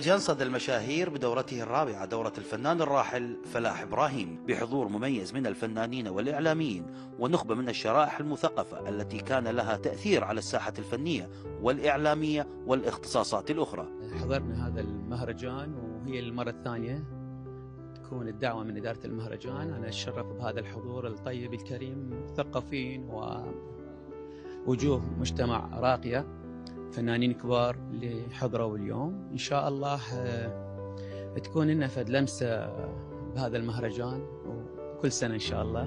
مهرجان صدى المشاهير بدورته الرابعة دورة الفنان الراحل فلاح إبراهيم بحضور مميز من الفنانين والإعلاميين ونخبة من الشرائح المثقفة التي كان لها تأثير على الساحة الفنية والإعلامية والاختصاصات الأخرى. حضرنا هذا المهرجان وهي المرة الثانية تكون الدعوة من إدارة المهرجان. أنا أتشرف بهذا الحضور الطيب الكريم، مثقفين ووجوه مجتمع راقية، فنانين كبار اللي حضروا اليوم. إن شاء الله تكون لنا فد لمسة بهذا المهرجان وكل سنة إن شاء الله.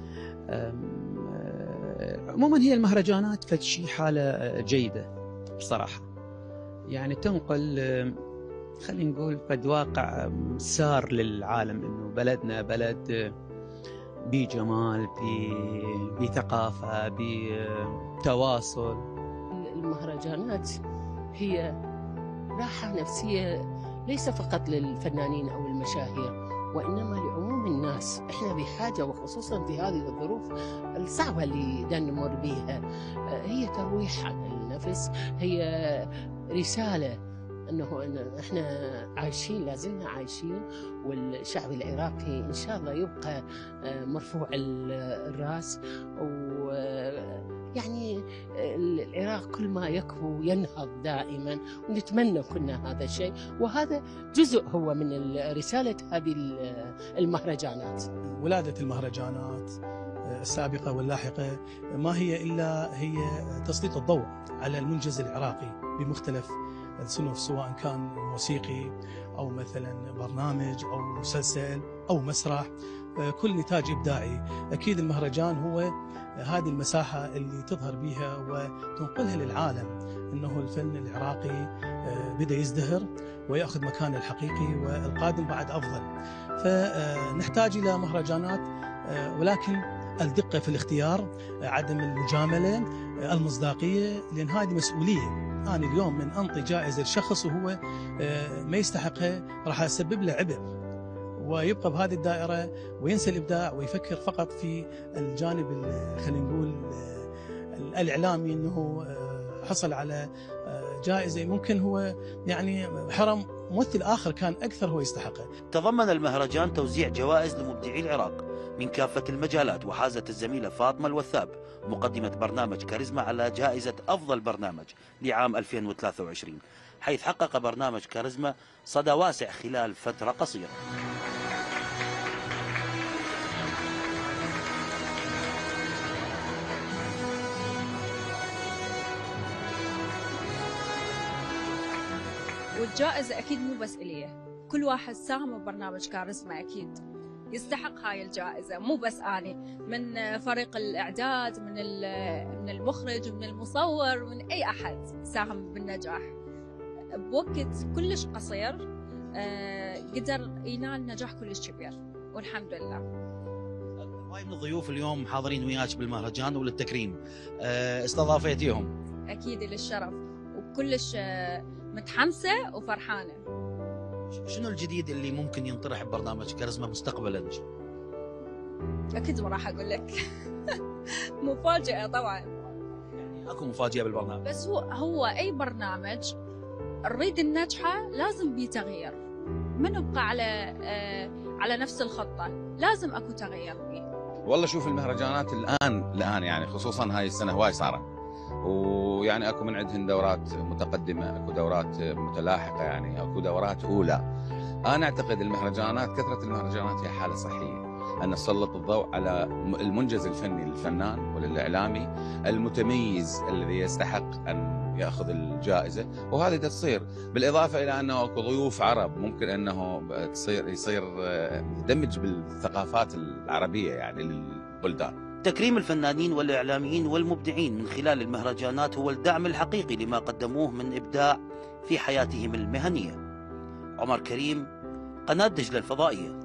عموما هي المهرجانات فد شيء حالة جيدة بصراحة، يعني تنقل خلينا نقول فد واقع سار للعالم إنه بلدنا بلد بجمال، بثقافة، بتواصل. المهرجانات هي راحة نفسية ليس فقط للفنانين أو المشاهير، وإنما لعموم الناس. إحنا بحاجة، وخصوصا في هذه الظروف الصعبة اللي نمر بها. هي ترويح عن النفس، هي رسالة أنه إحنا عايشين، لازلنا عايشين، والشعب العراقي إن شاء الله يبقى مرفوع الرأس. يعني العراق كل ما يكبو ينهض دائما، ونتمنى كنا هذا الشيء، وهذا جزء هو من رسالة هذه المهرجانات. ولادة المهرجانات السابقة واللاحقة ما هي إلا هي تسليط الضوء على المنجز العراقي بمختلف الصنوف، سواء كان موسيقي أو مثلا برنامج أو مسلسل أو مسرح، كل نتاج إبداعي. أكيد المهرجان هو هذه المساحة اللي تظهر بها وتنقلها للعالم أنه الفن العراقي بدأ يزدهر ويأخذ مكانه الحقيقي، والقادم بعد أفضل. فنحتاج إلى مهرجانات، ولكن الدقة في الاختيار، عدم المجاملة، المصداقية، لأن هذه مسؤولية. أنا اليوم من أنطي جائزة لشخص وهو ما يستحقها راح أسبب له عبء، ويبقى بهذه الدائرة وينسى الإبداع ويفكر فقط في الجانب خلينا نقول الإعلامي، أنه حصل على جائزة ممكن هو يعني حرم ممثل آخر كان أكثر هو يستحقه. تضمن المهرجان توزيع جوائز لمبدعي العراق من كافة المجالات، وحازت الزميلة فاطمة الوثاب مقدمة برنامج كاريزما على جائزة أفضل برنامج لعام 2023، حيث حقق برنامج كاريزما صدى واسع خلال فترة قصيرة. والجائزة أكيد مو بس إليه، كل واحد ساهم ببرنامج كاريزما أكيد يستحق هاي الجائزة، مو بس أنا، من فريق الإعداد، من المخرج، من المصور، من أي أحد ساهم بالنجاح بوقت كلش قصير. قدر ينال نجاح كلش كبير والحمد لله. هواي من الضيوف اليوم حاضرين وياك بالمهرجان وللتكريم، استضافيتيهم. أكيد للشرف، وكلش متحمسة وفرحانة. شنو الجديد اللي ممكن ينطرح ببرنامج كاريزما مستقبلا؟ أكيد ما راح أقول لك مفاجأة طبعا. يعني اكو مفاجأة بالبرنامج، بس هو أي برنامج نريد النجحة لازم بيه تغيير، ما نبقى على نفس الخطة، لازم أكو تغيير فيه. والله شوف المهرجانات الآن يعني خصوصا هاي السنة هواي صارت، ويعني اكو من عندهن دورات متقدمه، اكو دورات متلاحقه، يعني اكو دورات اولى. انا اعتقد المهرجانات، كثره المهرجانات هي حاله صحيه، ان نسلط الضوء على المنجز الفني للفنان وللاعلامي المتميز الذي يستحق ان ياخذ الجائزه، وهذه تصير بالاضافه الى انه اكو ضيوف عرب ممكن انه يصير يدمج بالثقافات العربيه يعني للبلدان. تكريم الفنانين والإعلاميين والمبدعين من خلال المهرجانات هو الدعم الحقيقي لما قدموه من إبداع في حياتهم المهنية. عمر كريم، قناة دجلة الفضائية.